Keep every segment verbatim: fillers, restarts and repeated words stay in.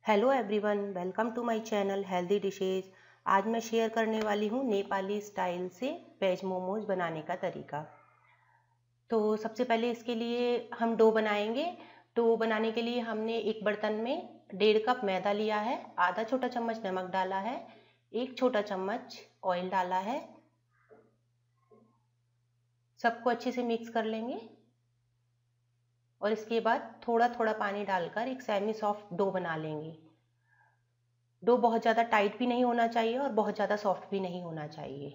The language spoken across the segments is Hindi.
Hello everyone, welcome to my channel healthy dishes. आज मैं शेयर करने वाली हूँ नेपाली स्टाइल से वेज मोमोज बनाने का तरीका। तो सबसे पहले इसके लिए हम डो बनाएंगे। डो बनाने के लिए हमने एक बर्तन में डेढ़ कप मैदा लिया है, आधा छोटा चम्मच नमक डाला है, एक छोटा चम्मच ऑयल डाला है। सबको अच्छे से मिक्स कर लेंगे और इसके बाद थोड़ा थोड़ा पानी डालकर एक सेमी सॉफ्ट डो बना लेंगे। डो बहुत ज़्यादा टाइट भी नहीं होना चाहिए और बहुत ज़्यादा सॉफ्ट भी नहीं होना चाहिए।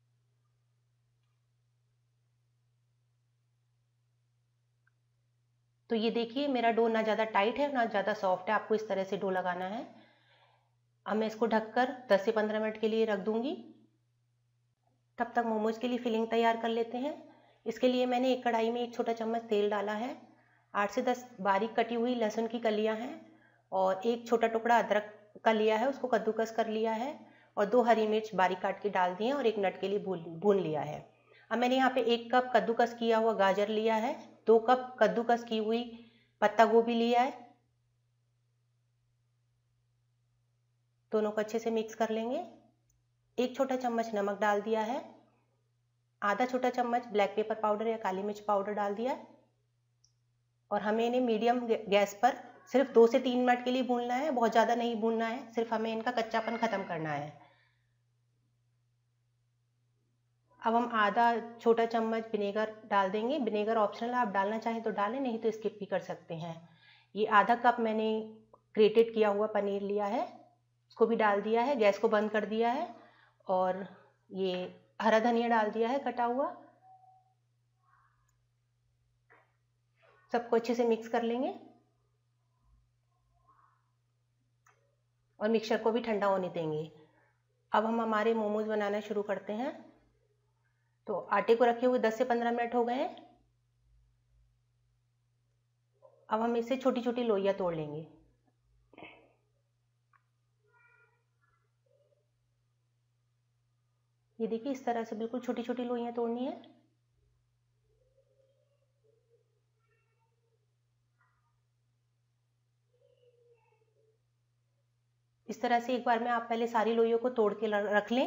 तो ये देखिए, मेरा डो ना ज़्यादा टाइट है ना ज़्यादा सॉफ्ट है। आपको इस तरह से डो लगाना है। अब मैं इसको ढककर दस से पंद्रह मिनट के लिए रख दूंगी। तब तक मोमोज के लिए फिलिंग तैयार कर लेते हैं। इसके लिए मैंने एक कढ़ाई में एक छोटा चम्मच तेल डाला है, आठ से दस बारीक कटी हुई लहसुन की कलियां हैं और एक छोटा टुकड़ा अदरक का लिया है, उसको कद्दूकस कर लिया है और दो हरी मिर्च बारीक काट के डाल दी है और एक मिनट के लिए भून भून लिया है। अब मैंने यहाँ पे एक कप कद्दूकस किया हुआ गाजर लिया है, दो कप कद्दूकस की हुई पत्ता गोभी लिया है। दोनों को अच्छे से मिक्स कर लेंगे। एक छोटा चम्मच नमक डाल दिया है, आधा छोटा चम्मच ब्लैक पेपर पाउडर या काली मिर्च पाउडर डाल दिया है और हमें इन्हें मीडियम गैस पर सिर्फ दो से तीन मिनट के लिए भूनना है। बहुत ज़्यादा नहीं भूनना है, सिर्फ हमें इनका कच्चापन ख़त्म करना है। अब हम आधा छोटा चम्मच विनेगर डाल देंगे। विनेगर ऑप्शनल, आप डालना चाहें तो डालें, नहीं तो स्किप भी कर सकते हैं। ये आधा कप मैंने ग्रेटेड किया हुआ पनीर लिया है, उसको भी डाल दिया है, गैस को बंद कर दिया है और ये हरा धनिया डाल दिया है कटा हुआ। सबको अच्छे से मिक्स कर लेंगे और मिक्सचर को भी ठंडा होने देंगे। अब हम हमारे मोमोज बनाना शुरू करते हैं। तो आटे को रखे हुए दस से पंद्रह मिनट हो गए हैं। अब हम इससे छोटी छोटी लोइयां तोड़ लेंगे। ये देखिए, इस तरह से बिल्कुल छोटी छोटी लोइयां तोड़नी है। इस तरह से एक बार में आप पहले सारी लोइयों को तोड़ के रख लें,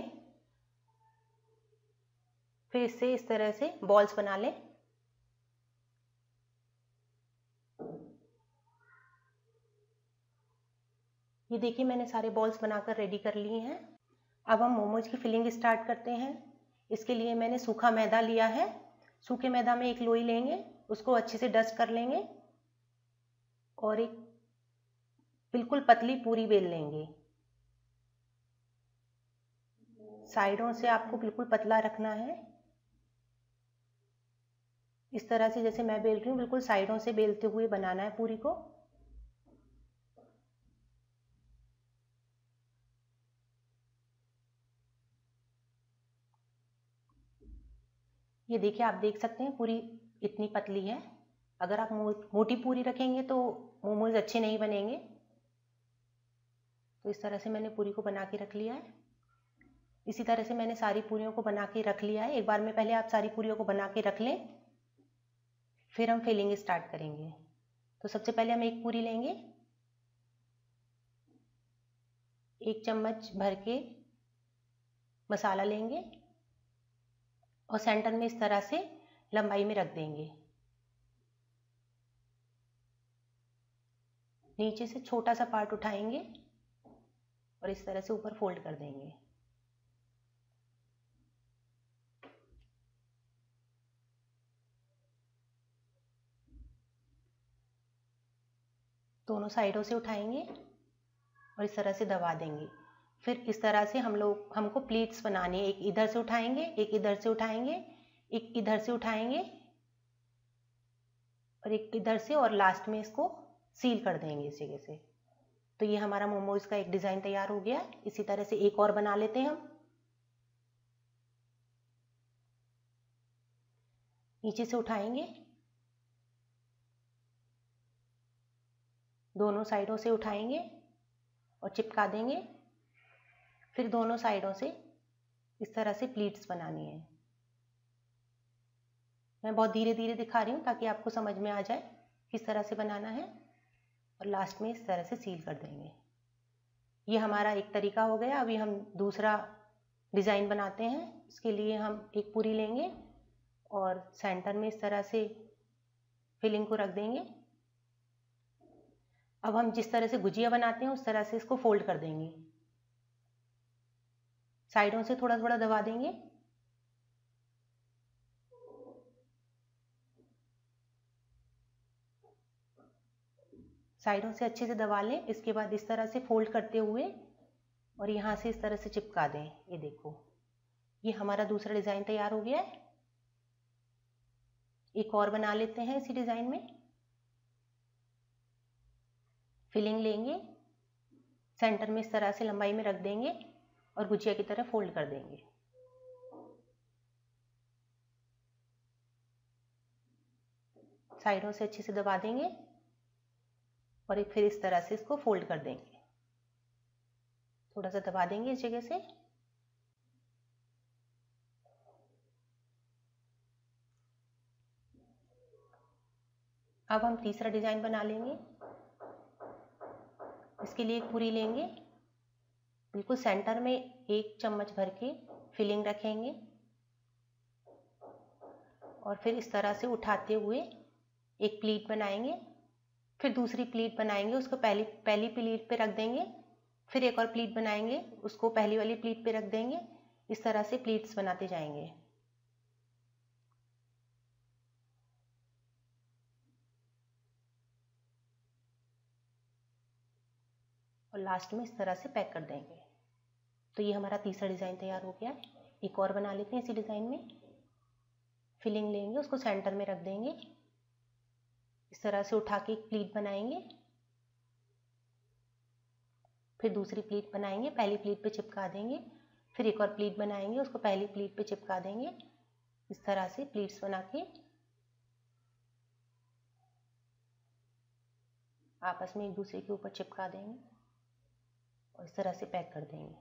फिर इससे इस तरह से बॉल्स बना लें। ये देखिए, मैंने सारे बॉल्स बनाकर रेडी कर लिए हैं। अब हम मोमोज की फिलिंग स्टार्ट करते हैं। इसके लिए मैंने सूखा मैदा लिया है। सूखे मैदा में एक लोई लेंगे, उसको अच्छे से डस्ट कर लेंगे और एक बिल्कुल पतली पूरी बेल लेंगे। साइडों से आपको बिल्कुल पतला रखना है। इस तरह से जैसे मैं बेल रही हूँ, बिल्कुल साइडों से बेलते हुए बनाना है पूरी को। ये देखिए, आप देख सकते हैं पूरी इतनी पतली है। अगर आप मो, मोटी पूरी रखेंगे तो मोमोज अच्छे नहीं बनेंगे। तो इस तरह से मैंने पूरी को बना के रख लिया है। इसी तरह से मैंने सारी पूरियों को बना के रख लिया है। एक बार में पहले आप सारी पूरियों को बना के रख लें, फिर हम फिलिंग स्टार्ट करेंगे। तो सबसे पहले हम एक पूरी लेंगे, एक चम्मच भर के मसाला लेंगे और सेंटर में इस तरह से लंबाई में रख देंगे। नीचे से छोटा सा पार्ट उठाएंगे और इस तरह से ऊपर फोल्ड कर देंगे। दोनों साइडों से उठाएंगे और इस तरह से दबा देंगे। फिर इस तरह से हम लोग हमको प्लेट्स बनानी है। एक इधर से उठाएंगे, एक इधर से उठाएंगे, एक इधर से उठाएंगे और एक इधर से, और लास्ट में इसको सील कर देंगे इस जगह से। तो ये हमारा मोमोज का एक डिज़ाइन तैयार हो गया। इसी तरह से एक और बना लेते हैं हम। नीचे से उठाएंगे, दोनों साइडों से उठाएंगे और चिपका देंगे। फिर दोनों साइडों से इस तरह से प्लीट्स बनानी है। मैं बहुत धीरे धीरे दिखा रही हूँ ताकि आपको समझ में आ जाए किस तरह से बनाना है। और लास्ट में इस तरह से सील कर देंगे। ये हमारा एक तरीका हो गया। अभी हम दूसरा डिज़ाइन बनाते हैं। इसके लिए हम एक पूरी लेंगे और सेंटर में इस तरह से फिलिंग को रख देंगे। अब हम जिस तरह से गुजिया बनाते हैं उस तरह से इसको फोल्ड कर देंगे। साइडों से थोड़ा थोड़ा दबा देंगे। साइडों से अच्छे से दबा लें। इसके बाद इस तरह से फोल्ड करते हुए और यहाँ से इस तरह से चिपका दें। ये देखो, ये हमारा दूसरा डिज़ाइन तैयार हो गया है। एक और बना लेते हैं इसी डिज़ाइन में। फिलिंग लेंगे, सेंटर में इस तरह से लंबाई में रख देंगे और गुजिया की तरह फोल्ड कर देंगे। साइडों से अच्छे से दबा देंगे और फिर इस तरह से इसको फोल्ड कर देंगे। थोड़ा सा दबा देंगे इस जगह से। अब हम तीसरा डिज़ाइन बना लेंगे। इसके लिए एक पूरी लेंगे, बिल्कुल सेंटर में एक चम्मच भर के फिलिंग रखेंगे और फिर इस तरह से उठाते हुए एक प्लीट बनाएंगे। फिर दूसरी प्लीट बनाएंगे, उसको पहली पहली प्लीट पे रख देंगे। फिर एक और प्लीट बनाएंगे, उसको पहली वाली प्लीट पे रख देंगे। इस तरह से प्लीट्स बनाते जाएंगे। और लास्ट में इस तरह से पैक कर देंगे। तो ये हमारा तीसरा डिज़ाइन तैयार हो गया है। एक और बना लेते हैं इसी डिज़ाइन में। फिलिंग लेंगे, उसको सेंटर में रख देंगे। इस तरह से उठा के एक प्लीट बनाएंगे। फिर दूसरी प्लीट बनाएंगे, पहली प्लीट पे चिपका देंगे। फिर एक और प्लीट बनाएंगे, उसको पहली प्लीट पे चिपका देंगे। इस तरह से प्लीट्स बना के आपस में एक दूसरे के ऊपर चिपका देंगे और इस तरह से पैक कर देंगे।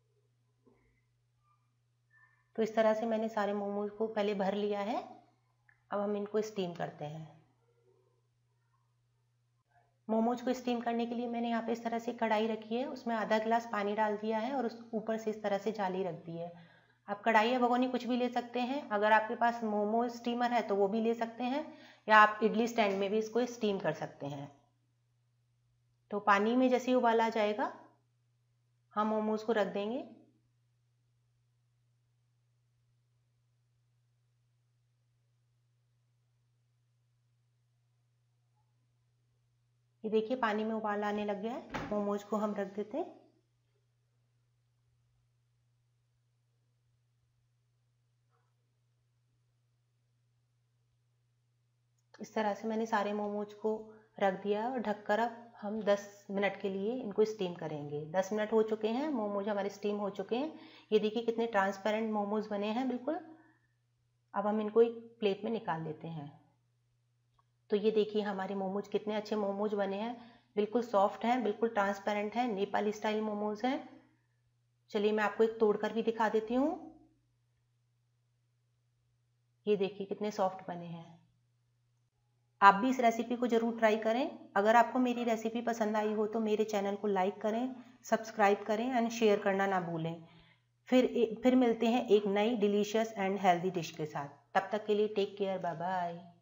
तो इस तरह से मैंने सारे मोमोज को पहले भर लिया है। अब हम इनको स्टीम करते हैं। मोमोज को स्टीम करने के लिए मैंने यहाँ पे इस तरह से कढ़ाई रखी है, उसमें आधा गिलास पानी डाल दिया है और उस ऊपर से इस तरह से जाली रख दी है। आप कढ़ाई या भगोनी कुछ भी ले सकते हैं। अगर आपके पास मोमोज स्टीमर है तो वो भी ले सकते हैं, या आप इडली स्टैंड में भी इसको स्टीम कर सकते हैं। तो पानी में जैसे ही उबाल आ जाएगा हम मोमोज को रख देंगे। ये देखिए पानी में उबाल आने लग गया है। मोमोज को हम रख देते हैं। इस तरह से मैंने सारे मोमोज को रख दिया और ढककर अब हम दस मिनट के लिए इनको स्टीम करेंगे। दस मिनट हो चुके हैं, मोमोज हमारे स्टीम हो चुके हैं। ये देखिए कितने ट्रांसपेरेंट मोमोज बने हैं बिल्कुल। अब हम इनको एक प्लेट में निकाल लेते हैं। तो ये देखिए हमारे मोमोज कितने अच्छे मोमोज बने हैं, बिल्कुल सॉफ्ट हैं, बिल्कुल ट्रांसपेरेंट हैं, नेपाली स्टाइल मोमोज हैं। चलिए मैं आपको एक तोड़कर भी दिखा देती हूँ। ये देखिए कितने सॉफ्ट बने हैं। आप भी इस रेसिपी को ज़रूर ट्राई करें। अगर आपको मेरी रेसिपी पसंद आई हो तो मेरे चैनल को लाइक करें, सब्सक्राइब करें एंड शेयर करना ना भूलें। फिर फिर मिलते हैं एक नई डिलीशियस एंड हेल्दी डिश के साथ। तब तक के लिए टेक केयर, बाय बाय।